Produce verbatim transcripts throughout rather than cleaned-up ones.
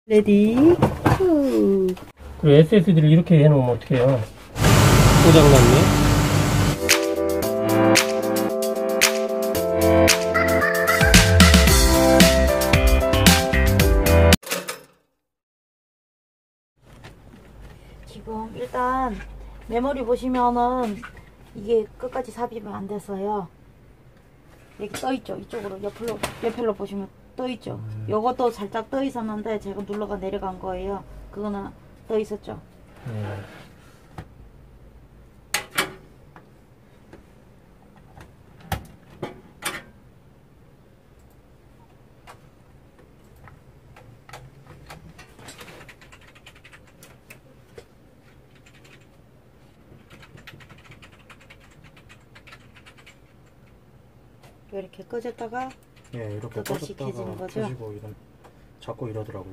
레디. 후. 그리고 에스에스디를 이렇게 해놓으면 어떡해요? 고장났네. 지금 일단 메모리 보시면은 이게 끝까지 삽입은 안 됐어요. 여기 떠있죠. 이쪽으로 옆으로 옆으로 보시면 떠있죠. 음. 요것도 살짝 떠 있었는데 제가 눌러가 내려간 거예요. 그거는 떠 있었죠. 음. 이렇게 꺼졌다가 예, 이렇게 다시 켜지는 거죠. 켜지고 이런 자꾸 이러더라고요.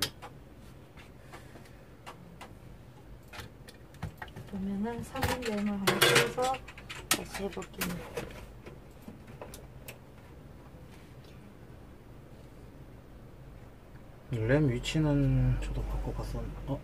그러면은 삼 분 램을 한번 켜서 다시 해볼게요. 램 위치는 저도 바꿔봤었는데 어?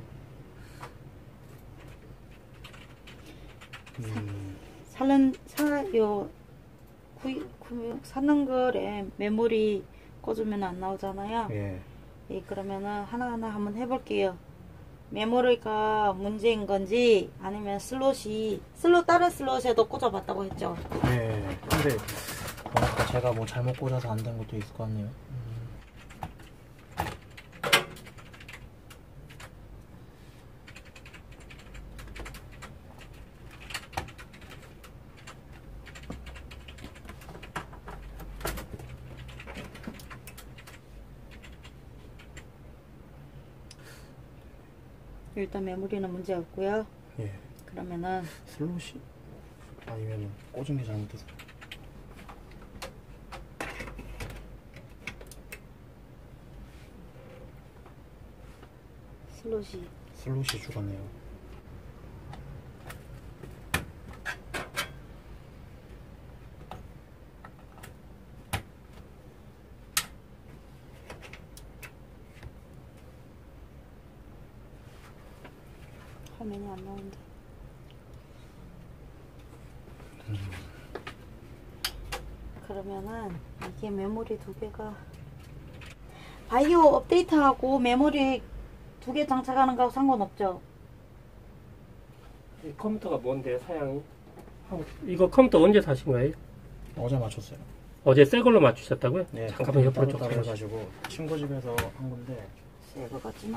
음. 사는 사요 구, 구, 사는 거래 메모리 꽂으면 안 나오잖아요. 예. 예, 그러면은 하나하나 한번 해볼게요. 메모리가 문제인 건지 아니면 슬롯이 슬롯 다른 슬롯에도 꽂아봤다고 했죠. 예. 근데 보니까 제가 뭐 잘못 꽂아서 안 된 것도 있을 것 같네요. 음. 일단 메모리는 문제 없고요. 예. 그러면은 슬롯이 아니면 꽂은 게 잘못돼서 슬롯이 슬롯이 죽었네요. 화면이 안 나온다. 음. 그러면은 이게 메모리 두 개가 바이오 업데이트하고 메모리 두 개 장착하는 거하고 상관없죠? 이 컴퓨터가 뭔데 사양이? 이거 컴퓨터 언제 사신 거예요? 어제 맞췄어요. 어제 새 걸로 맞추셨다고요? 네. 잠깐만 옆으로 좀 가가지고 친구 집에서 한 건데 새 거 같지나.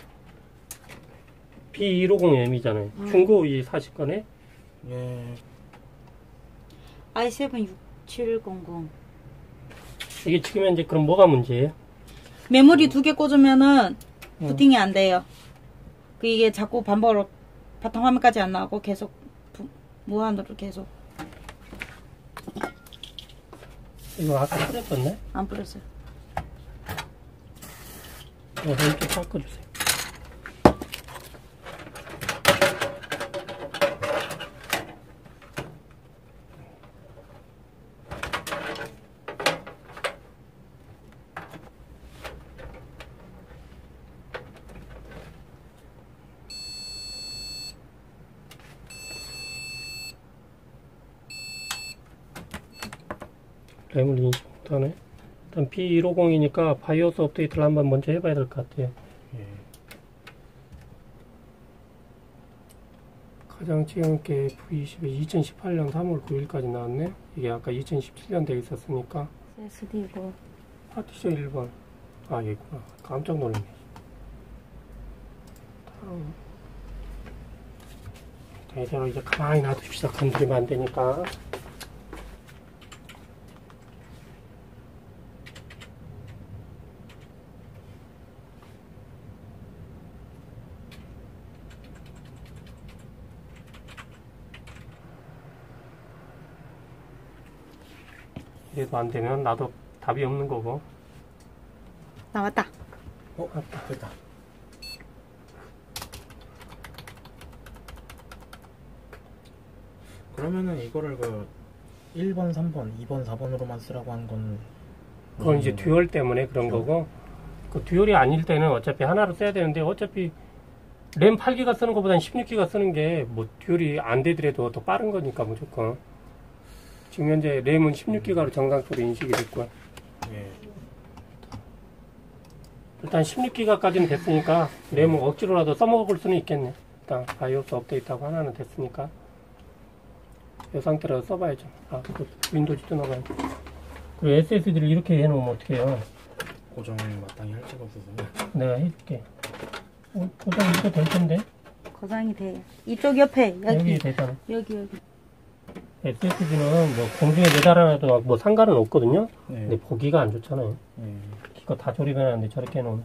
비 일오공 엠이잖아요. 음. 중고 이 사실 거네? 예. 아이 세븐 육칠공공. 이게 지금 현재 그럼 뭐가 문제예요? 메모리 두 개 꽂으면은 음. 부팅이 안 돼요. 그 이게 자꾸 반복으로 바탕화면까지 안 나오고 계속 부, 무한으로 계속. 이거 아까 뿌렸었네? 안 뿌렸어요. 이거 좀 닦아주세요. 램을 인식 못하네. 일단 비 일오공이니까 바이오스 업데이트를 한번 먼저 해봐야 될 것 같아요. 예. 가장 최근께 브이 이십이 이천십팔 년 삼월 구일까지 나왔네. 이게 아까 이천십칠 년 돼 있었으니까. 에스디고. 파티션 일 번. 아, 얘구나. 깜짝 놀랐네. 다음. 이대로 이제 가만히 놔둡시다. 건드리면 안 되니까. 이래도 안 되면 나도 답이 없는 거고. 나왔다. 어, 맞다. 됐다. 그러면은 이거를 그 일 번, 삼 번, 이 번, 사 번으로만 쓰라고 하는 건 그건 이제 듀얼 때문에 그런 듀얼? 거고, 그 듀얼이 아닐 때는 어차피 하나로 써야 되는데 어차피 램 팔 기가 쓰는 것보다는 십육 기가 쓰는 게 뭐 듀얼이 안 되더라도 더 빠른 거니까 무조건. 지금 현재 램은 십육 기가로 정상적으로 인식이 됐고요. 예. 일단 십육 기가까지는 됐으니까 램은 억지로라도 써먹을 수는 있겠네. 일단 바이오스 업데이트하고 하나는 됐으니까 이 상태라도 써봐야죠. 아, 그 윈도우즈 떠나가야죠. 그리고 에스에스디를 이렇게 해놓으면 어떻게 해요? 고정이 마땅히 할 수가 없어서. 내가 해줄게. 어, 고장 이거 될 텐데? 고장이 돼요. 이쪽 옆에 여기 여기 되잖아. 여기 여기. 에스에스디는 뭐 공중에 매달아놔도 뭐 상관은 없거든요? 네. 근데 보기가 안 좋잖아요. 예. 이거 다 조립해놨는데 저렇게 해놓으면.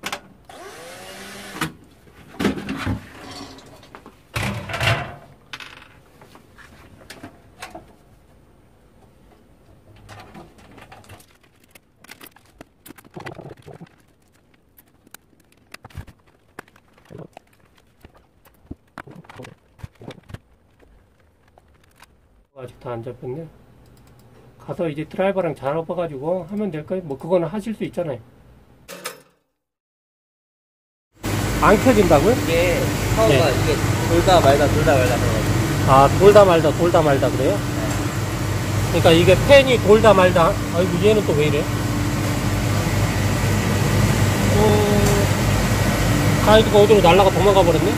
아직 다 안 잡혔네. 가서 이제 드라이버랑 잡아가지고 하면 될까요? 뭐 그거는 하실 수 있잖아요. 안 켜진다고요? 이게 파워가 네. 이게 돌다 말다 돌다 말다 그래가지고. 아, 돌다 말다 돌다 말다 그래요? 그러니까 이게 팬이 돌다 말다. 아이고 얘는 또 왜 이래? 어... 가이드가 어디로 날아가 도망가 버렸네?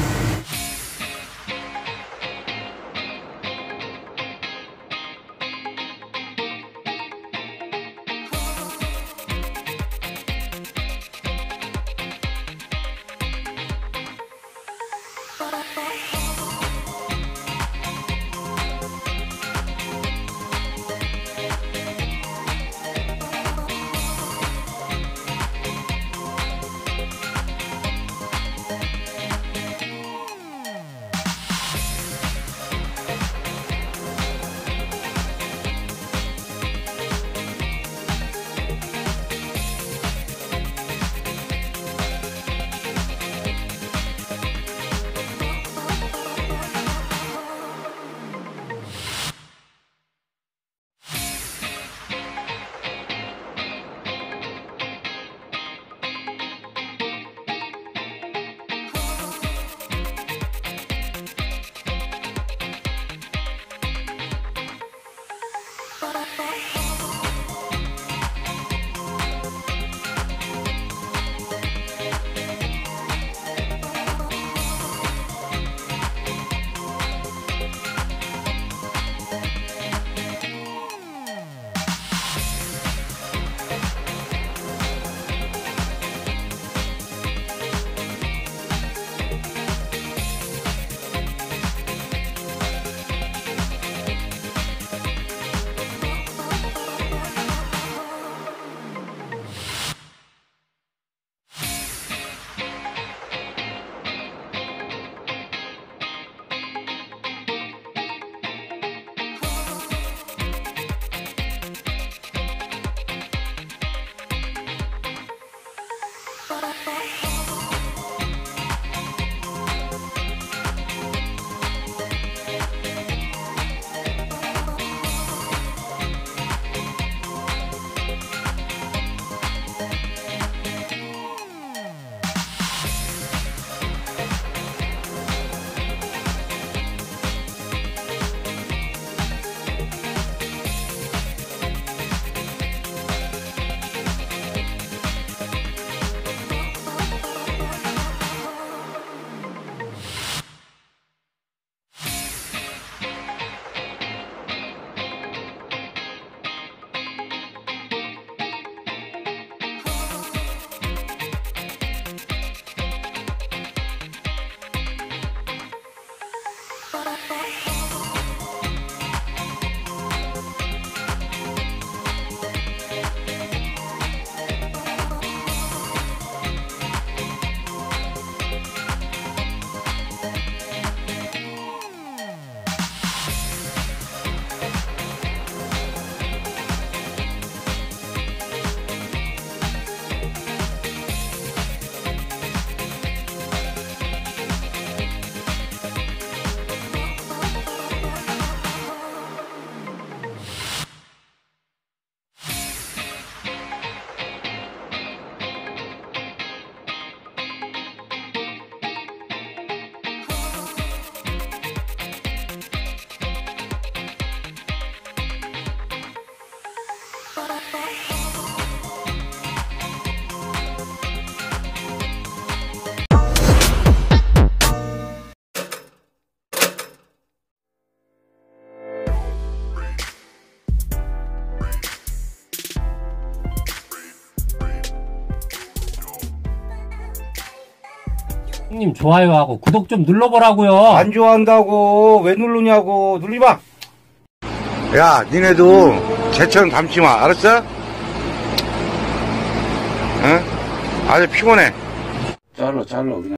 형님 좋아요하고 구독 좀 눌러보라고요. 안 좋아한다고. 왜 누르냐고. 눌리지 마. 야, 니네도 개처럼 담지 마. 알았어? 응? 아주 피곤해. 잘라, 잘라, 그냥.